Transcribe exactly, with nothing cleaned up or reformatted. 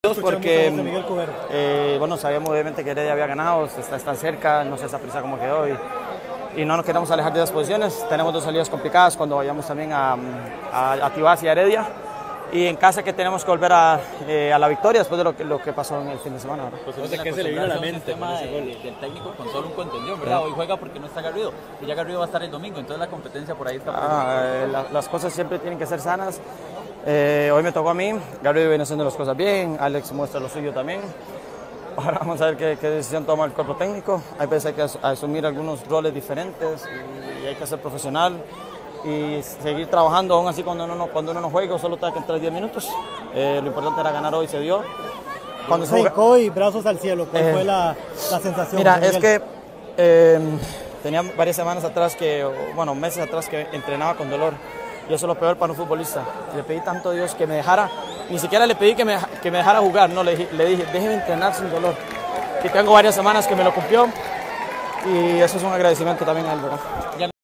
porque eh, bueno, sabíamos obviamente que Heredia había ganado, está, está cerca, no sé esa prisa cómo quedó y, y no nos queremos alejar de las posiciones. Tenemos dos salidas complicadas cuando vayamos también a, a, a Tibás y a Heredia, y en casa que tenemos que volver a, eh, a la victoria después de lo que, lo que pasó en el fin de semana, ¿verdad? Pues no sé qué se le vino a la mente. El tema de, del técnico con solo un contención, ¿verdad? Hoy juega porque no está Garrido, y ya Garrido va a estar el domingo, entonces la competencia por ahí está. Ah, eh, la, las cosas siempre tienen que ser sanas. Eh, hoy me tocó a mí, Garrido viene haciendo las cosas bien, Alex muestra lo suyo también. Ahora vamos a ver qué, qué decisión toma el cuerpo técnico. Hay veces hay que as asumir algunos roles diferentes y, y hay que ser profesional y seguir trabajando, aún así cuando uno no, cuando uno no juega, solo te que entrar diez minutos. Eh, lo importante era ganar hoy, se dio. Cuando se jugó y brazos al cielo, ¿cuál eh, fue la, la sensación? Mira, es que eh, tenía varias semanas atrás, que, bueno, meses atrás que entrenaba con dolor. Y eso es lo peor para un futbolista. Le pedí tanto a Dios que me dejara, ni siquiera le pedí que me, que me dejara jugar, no, le, le dije, déjeme entrenar sin dolor. Y tengo varias semanas que me lo cumplió y eso es un agradecimiento también a él, ¿verdad?